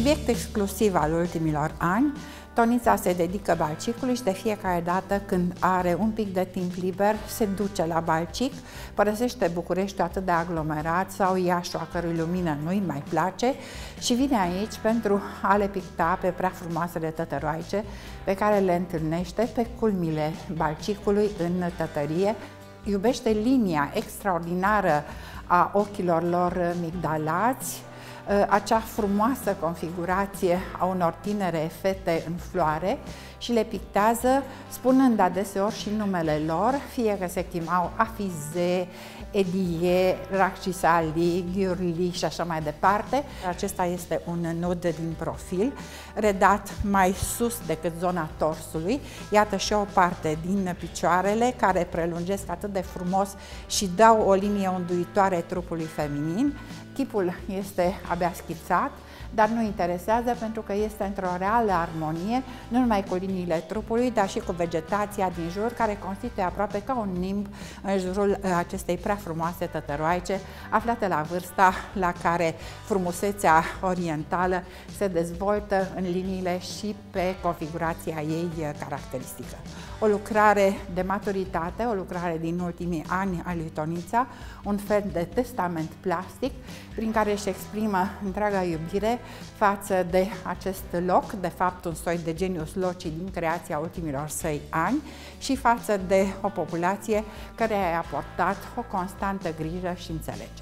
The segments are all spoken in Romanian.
subiect exclusiv al ultimilor ani, Tonița se dedică balcicului și de fiecare dată când are un pic de timp liber se duce la balcic, părăsește Bucureștiul atât de aglomerat sau Iașul, a cărui lumină nu-i mai place, și vine aici pentru a le picta pe prea frumoasele tătăroaice pe care le întâlnește pe culmile balcicului în tătărie. Iubește linia extraordinară a ochilor lor migdalați, acea frumoasă configurație a unor tinere fete în floare și le pictează spunând adeseori și numele lor, fie că se chemau Afize, Edie, Rakshisali, Gyurli și așa mai departe. Acesta este un nud din profil, redat mai sus decât zona torsului. Iată și o parte din picioarele care prelungesc atât de frumos și dau o linie unduitoare trupului feminin. Chipul este abia schițat, dar nu interesează pentru că este într-o reală armonie, nu numai cu liniile trupului, dar și cu vegetația din jur, care constituie aproape ca un nimb în jurul acestei prea frumoase tătăroaice, aflate la vârsta la care frumusețea orientală se dezvoltă în liniile și pe configurația ei caracteristică. O lucrare de maturitate, o lucrare din ultimii ani a lui Tonița, un fel de testament plastic prin care își exprimă întreaga iubire față de acest loc, de fapt un soi de genius loci din creația ultimilor săi ani, și față de o populație care i-a aportat o constantă grijă și înțelegere.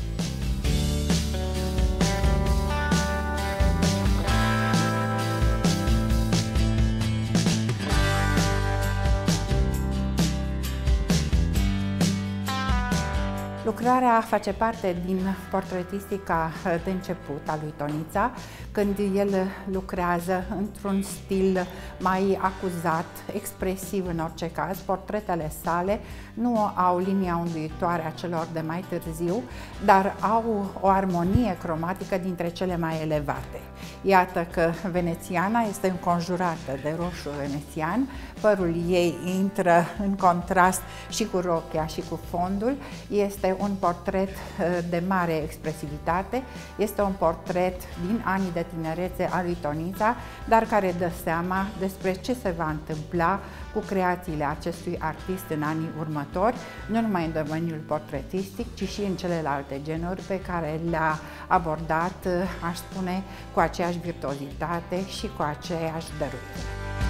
Lucrarea face parte din portretistica de început a lui Tonița, când el lucrează într-un stil mai acuzat, expresiv în orice caz. Portretele sale nu au linia unduitoare a celor de mai târziu, dar au o armonie cromatică dintre cele mai elevate. Iată că venețiana este înconjurată de roșu venețian, părul ei intră în contrast și cu rochia și cu fondul. Este un portret de mare expresivitate, este un portret din anii de tinerețe a lui Tonița, dar care dă seama despre ce se va întâmpla cu creațiile acestui artist în anii următori, nu numai în domeniul portretistic, ci și în celelalte genuri pe care le-a abordat, aș spune, cu aceeași virtuozitate și cu aceeași dăruire.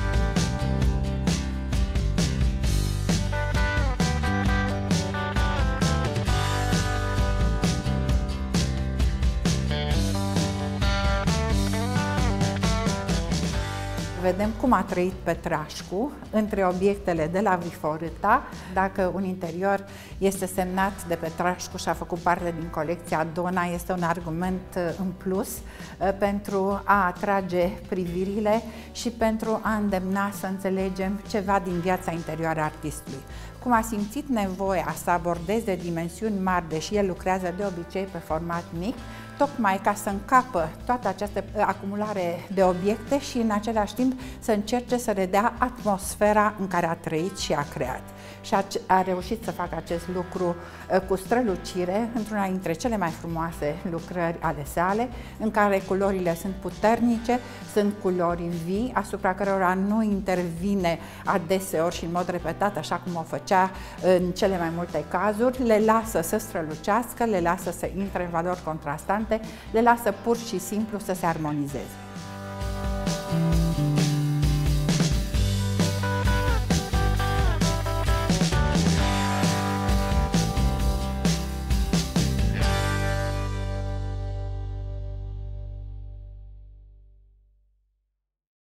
Vedem cum a trăit Petrașcu între obiectele de la Viforâta. Dacă un interior este semnat de Petrașcu și a făcut parte din colecția Dona, este un argument în plus pentru a atrage privirile și pentru a îndemna să înțelegem ceva din viața interioară a artistului. Cum a simțit nevoia să abordeze dimensiuni mari, deși el lucrează de obicei pe format mic, tocmai ca să încapă toată această acumulare de obiecte și în același timp să încerce să redea atmosfera în care a trăit și a creat. Și a reușit să facă acest lucru cu strălucire într-una dintre cele mai frumoase lucrări ale sale, în care culorile sunt puternice, sunt culori vii, asupra cărora nu intervine adeseori și în mod repetat, așa cum o făcea în cele mai multe cazuri, le lasă să strălucească, le lasă să intre în valori contrastante, le lasă pur și simplu să se armonizeze.